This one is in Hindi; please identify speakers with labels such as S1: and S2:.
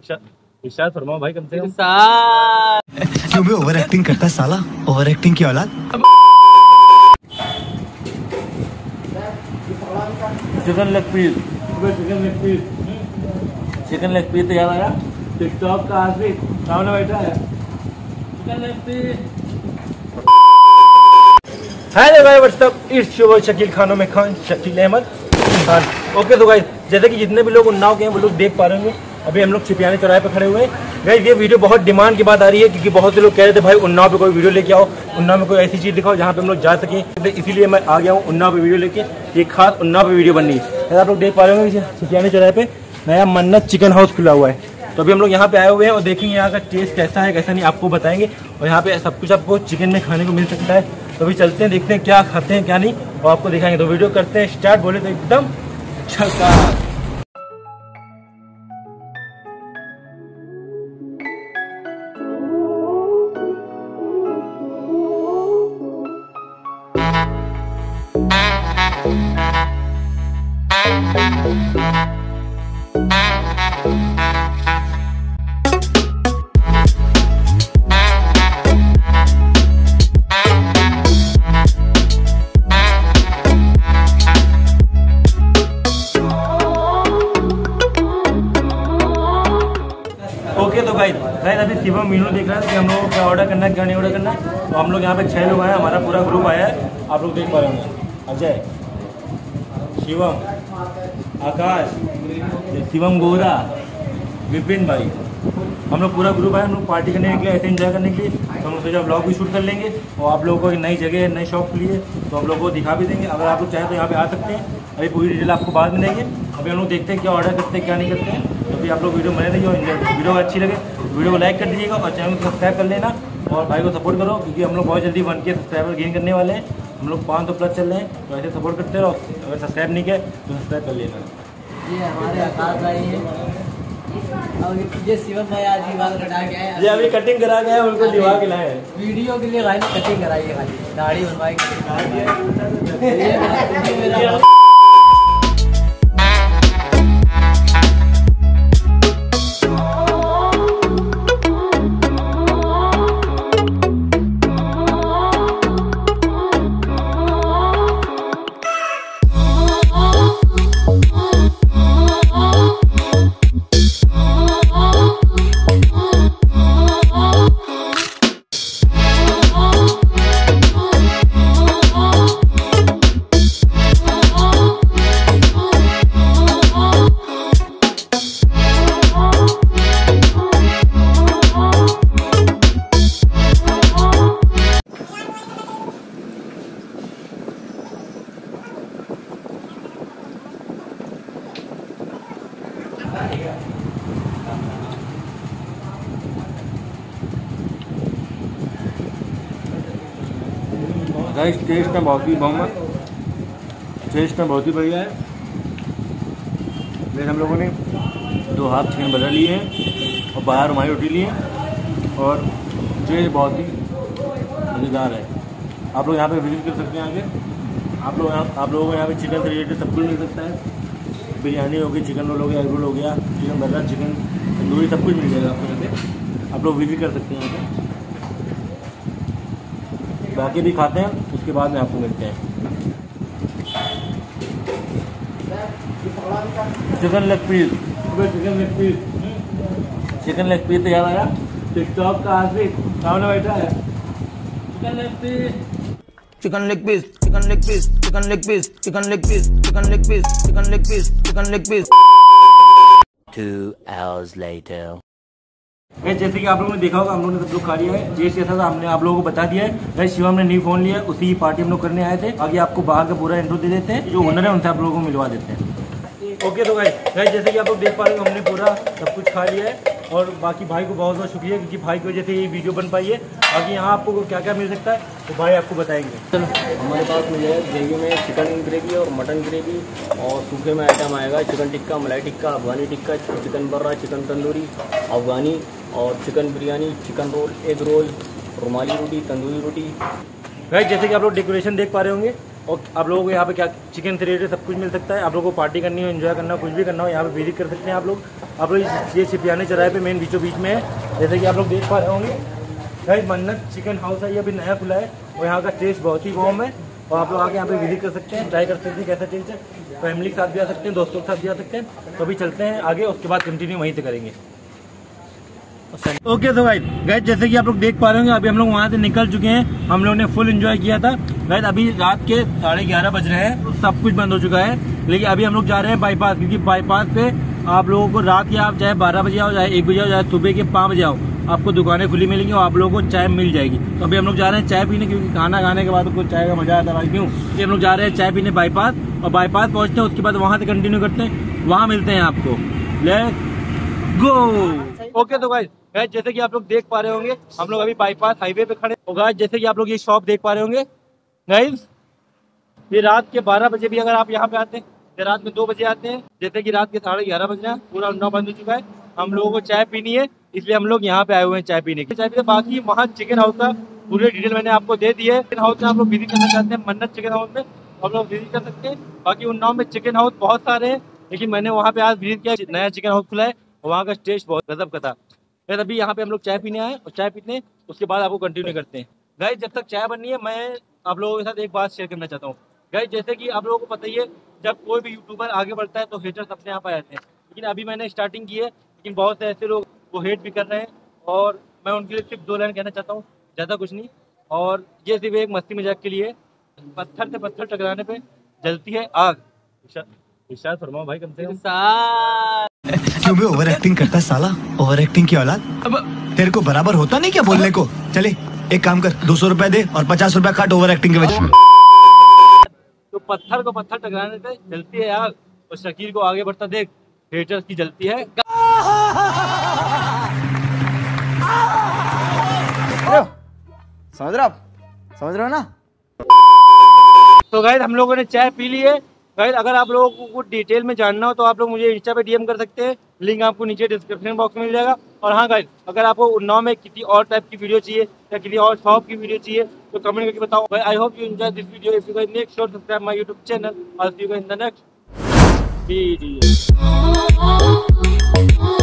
S1: इरशाद फरमाओ भाई कम से कम।
S2: क्यों भी ओवर एक्टिंग करता है साला, ओवर एक्टिंग की औलाद।
S1: Chicken leg piece, chicken leg piece, chicken leg piece याद आया टिकटॉक का आखिरी सामने बैठा है चिकन लेग पीस। हेलो भाई व्हाट्सअप, इट्स योर शकील खानों में खान, शकील अहमद खान। ओके तो गाइस, जैसे कि जितने भी लोग उन्नाव के हैं वो लोग देख पा रहे होंगे, अभी हम लोग छिपियानी चौराहे पे खड़े हुए हैं। गाइस ये वीडियो बहुत डिमांड के बाद आ रही है, क्योंकि बहुत से लोग कह रहे थे भाई उन्नाव पे कोई वीडियो लेके आओ, उन्नाव में कोई ऐसी चीज़ दिखाओ जहाँ पे हम लोग जा सकें, तो इसीलिए मैं आ गया हूँ उन्नाव पे वीडियो लेके। एक खास उन्नाव पे वीडियो बन रही है। आप लोग देख पा रहे होंगे छिपियानी चौराहे पे नया मन्नत चिकन हाउस खुला हुआ है। तो अभी हम लोग यहाँ पे आए हुए हैं और देखेंगे यहाँ का टेस्ट कैसा है कैसा नहीं, आपको बताएंगे। और यहाँ पे सब कुछ आपको चिकन में खाने को मिल सकता है। तो अभी चलते हैं, देखते हैं क्या खाते हैं क्या नहीं, और आपको दिखाएंगे। तो वीडियो करते हैं स्टार्ट, बोले तो एकदम झकास। ओके तो गाइस अभी शिवम मीनू देख रहा है कि हम लोग को क्या ऑर्डर करना है क्या नहीं ऑर्डर करना है। तो हम लोग यहाँ पे 6 लोग आए हैं, हमारा पूरा ग्रुप आया है, आप लोग देख पा रहे होंगे। अजय, शिवम, आकाश, शिवम गोरा, विपिन भाई, हम लोग पूरा ग्रुप आए। हम लोग पार्टी करने के लिए, ऐसे एंजॉय करने के लिए। तो हम लोग सोचा ब्लॉग भी शूट कर लेंगे और आप लोगों को एक नई जगह नई शॉप खुली है तो हम लोग को दिखा भी देंगे। अगर आप लोग चाहें तो यहाँ पे आ सकते हैं। अभी पूरी डिटेल आपको बाद में देंगे। अभी हम लोग देखते हैं क्या ऑर्डर करते हैं क्या नहीं करते हैं। तो भी आप लोग वीडियो बने रहिए और वीडियो अच्छी लगे वीडियो को लाइक कर दीजिएगा और चैनल को सब्सक्राइब कर लेना और भाई को सपोर्ट करो, क्योंकि हम लोग बहुत जल्दी 1K सब्सक्राइबर गेन करने वाले हैं। हम लोग 500 प्लस चल रहे हैं, तो ऐसे सपोर्ट करते रहो। अगर सब्सक्राइब नहीं किया तो सब्सक्राइब कर लेना।
S3: ये हमारे आकाश भाई हैं और ये शिवम भाई आज ही बाल कटा के आए।
S1: ये अभी कटिंग करा गया है, उनको दिवा के लाए हैं।
S3: वीडियो के लिए भाई ने कटिंग कराई है, खाली दाढ़ी बनवाई।
S1: गाइस टेस्ट में बहुत ही टेस्ट में बहुत ही बढ़िया है। फिर हम लोगों ने 2 हाफ चिकन बर्गर लिए हैं और 12 रुमाली रोटी लिए हैं और टेस्ट बहुत ही मज़ेदार है। आप लोग यहाँ पे विजिट कर सकते हैं आगे। आप लोगों को यहाँ पे चिकन से रिलेटेड सब कुछ मिल सकता है। बिरयानी हो गई, चिकन रोल हो गया, एग रोल हो गया, चिकन बर्गर, चिकन तंदूरी, सब कुछ मिल जाएगा आपको यहाँ पे। आप लोग विजिट कर सकते हैं यहाँ पे। बाकी भी खाते हैं, उसके बाद में आपको मिलते हैं। Chicken leg piece, chicken leg piece, chicken leg piece तो याद आया टिकटॉक का आखिरी सामने बैठा है chicken leg piece,
S3: chicken leg piece, chicken leg piece, chicken leg piece, chicken leg piece, chicken leg piece, chicken leg piece, chicken leg piece.
S4: 2 hours later.
S1: जैसे कि आप लोगों ने देखा होगा, हम लोगों ने सब लोग खा लिया है। टेस्ट कैसा था हमने आप लोगों को बता दिया है। वैसे शिवम ने न्यू फोन लिया, उसी पार्टी हम लोग करने आए थे। आगे आपको बाहर का पूरा इंट्रो दे देते हैं, जो ओनर है उनसे आप लोगों को मिलवा देते हैं। ओके तो गाइस जैसे कि आप लोग देख पा रहे हो, हमने पूरा सब कुछ खा लिया है और बाकी भाई को बहुत बहुत शुक्रिया, क्योंकि भाई की वजह से ये वीडियो बन पाई है। बाकी यहाँ आपको क्या क्या मिल सकता है तो भाई आपको बताएंगे।
S5: हमारे पास मिल जाएगा ग्रेवी में चिकन ग्रेवी और मटन ग्रेवी, और सूखे में आइटम आएगा chicken tikka, malai tikka, Afghani tikka, chicken barra, chicken tandoori, Afghani और chicken biryani, chicken roll, egg roll, रुमाली रोटी, तंदूरी रोटी।
S1: गाइस जैसे कि आप लोग डेकोरेशन देख पा रहे होंगे, और आप लोगों को यहाँ पे क्या चिकन से रिलेटेड सब कुछ मिल सकता है। आप लोगों को पार्टी करनी हो, एंजॉय करना हो, कुछ भी करना हो, यहाँ पे विजिट कर सकते हैं आप लोग ये शिपियाने चौराहे पे मेन बीचों बीच में है, जैसे कि आप लोग देख पा रहे होंगे। गाइस मन्नत चिकन हाउस है, ये अभी नया खुला है और यहाँ का टेस्ट बहुत ही वार्म है और आप लोग आके यहाँ पे विजिट कर सकते हैं, ट्राई कर सकते हैं कैसा टेस्ट है। फैमिली के साथ भी आ सकते हैं, दोस्तों के साथ भी आ सकते हैं। तो अभी चलते हैं आगे, उसके बाद कंटिन्यू वहीं से करेंगे। ओके तो गाइस जैसे कि आप लोग देख पा रहे होंगे, अभी हम लोग वहाँ से निकल चुके हैं। हम लोगों ने फुल एंजॉय किया था। गाइस अभी रात के 11:30 बज रहे हैं, सब कुछ बंद हो चुका है। लेकिन अभी हम लोग जा रहे हैं बाईपास, क्योंकि बाईपास पे आप लोगों को रात के आप चाहे 12 बजे आओ, चाहे 1 बजे आओ, चाहे सुबह के 5 बजे आओ, आपको दुकानें खुली मिलेंगी और आप लोगों को चाय मिल जाएगी। तो अभी हम लोग जा रहे हैं चाय पीने, क्योंकि खाना खाने के बाद कुछ चाय का मजा आता है क्यों। तो हम लोग जा रहे हैं चाय पीने बाईपास, और बाईपास पहुंचते हैं, उसके बाद वहां से कंटिन्यू करते हैं, वहां मिलते हैं आपको। Let's go. ओके तो गाइस जैसे कि आप लोग देख पा रहे होंगे, हम लोग अभी बाईपास हाईवे पे खड़े होगा। जैसे कि आप लोग ये शॉप देख पा रहे होंगे गाइस, ये रात के 12 बजे भी अगर आप यहाँ पे आते हैं, या रात में 2 बजे आते हैं, जैसे कि रात के 11:30 बज रहे हैं, पूरा 9 बंद हो चुका है। हम लोगों को चाय पीनी है, इसलिए हम लोग यहाँ पे आए हुए हैं चाय पीने के। चाय पीने बाकी वहाँ चिकन हाउस का पूरे डिटेल मैंने आपको दे दी है। चिकन हाउस में आप लोग विजिट करना चाहते हैं, मन्नत चिकन हाउस में हम लोग विजिट कर सकते हैं। बाकी उन्नाव में चिकन हाउस बहुत सारे हैं, लेकिन मैंने वहाँ पे आज विजिट किया, नया चिकन हाउस खुला है और वहाँ का टेस्ट बहुत गजब का था। फिर अभी यहाँ पे हम लोग चाय पीने आए और चाय पीते हैं, उसके बाद आपको कंटिन्यू करते हैं। गाइस जब तक चाय बननी है, मैं आप लोगों के साथ एक बात शेयर करना चाहता हूँ। गाइस जैसे कि आप लोगों को पता ही है, जब कोई भी यूट्यूबर आगे बढ़ता है तो हेटर्स अपने आप आ जाते हैं। लेकिन अभी मैंने स्टार्टिंग की है, लेकिन बहुत से ऐसे लोग वो हेट भी कर रहे हैं, और मैं उनके लिए सिर्फ 2 लाइन कहना चाहता हूँ, ज़्यादा कुछ नहीं। और ये सिर्फ एक मस्ती मजाक के लिए, पत्थर से पत्थर टकराने पे जलती है आग। इरशाद फरमाओ भाई, कम से कम।
S2: क्यों भी ओवर एक्टिंग करता है साला, ओवर एक्टिंग की औलाद। अब तेरे को बराबर होता नहीं क्या बोलने को। चले एक काम कर, 200 रुपए दे और 50 रुपए काट ओवर एक्टिंग के वजह से।
S1: तो पत्थर को पत्थर टकराने से जलती है आग, और शकील को आगे बढ़ता देख हेटर्स की जलती है।
S3: समझ रहे हो ना।
S1: तो गाइस हम लोगों ने चाय पी ली है। गाइस अगर आप लोगों को डिटेल में जानना हो तो आप लोग मुझे इंस्टा पे डीएम कर सकते हैं, लिंक आपको नीचे डिस्क्रिप्शन बॉक्स में मिल जाएगा। और हाँ गाइस, अगर आपको उन्नाव में किसी और टाइप की वीडियो चाहिए या किसी और शॉप की वीडियो चाहिए तो कमेंट करके बताओ। I hope you enjoy this video. If you guys make sure subscribe my YouTube channel. I see you in the next video.